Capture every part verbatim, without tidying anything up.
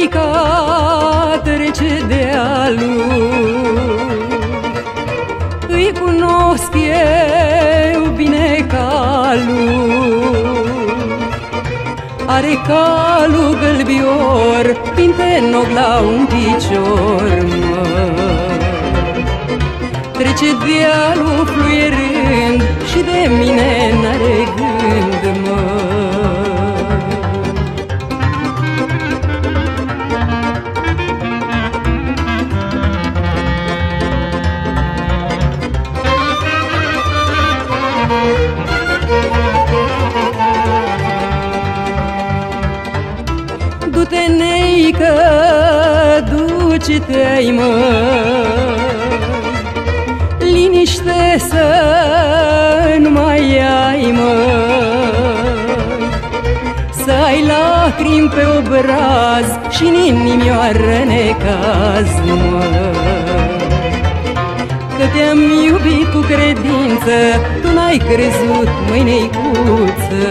neica trece dealul, îi cunosc eu bine calul. Are calul gălbior, pinte nog la un picior, mă. Trece dealul fluierând și de mine n-are gând, mă. Du-te, neică, duci-te-ai, măi, liniște să nu mai ai, măi, să ai lacrimi pe obraz și în inimioară necaz, măi. Că te-am iubit cu credință, tu n-ai crezut, măi, neicuță.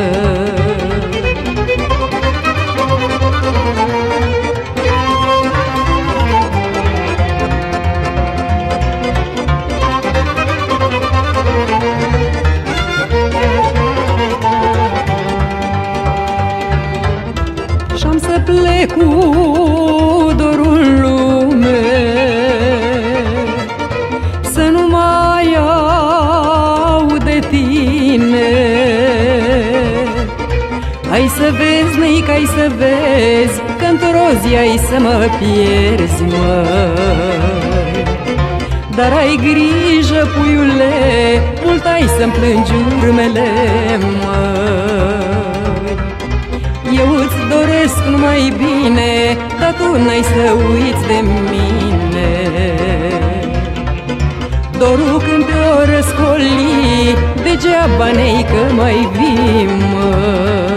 Și-am să plec cu dorul în lume, să nu mai aud de tine. Ai să vezi, neică, ai să vezi, că într-o zi ai să mă pierzi, măi. Dar ai grijă, puiule, mult ai să-mi plângi urmele, măi. Eu îți doresc numai bine, dar tu n-ai să uiți de mine. Dorul când te-o răscoli, degeaba, neică, mai vii, mă.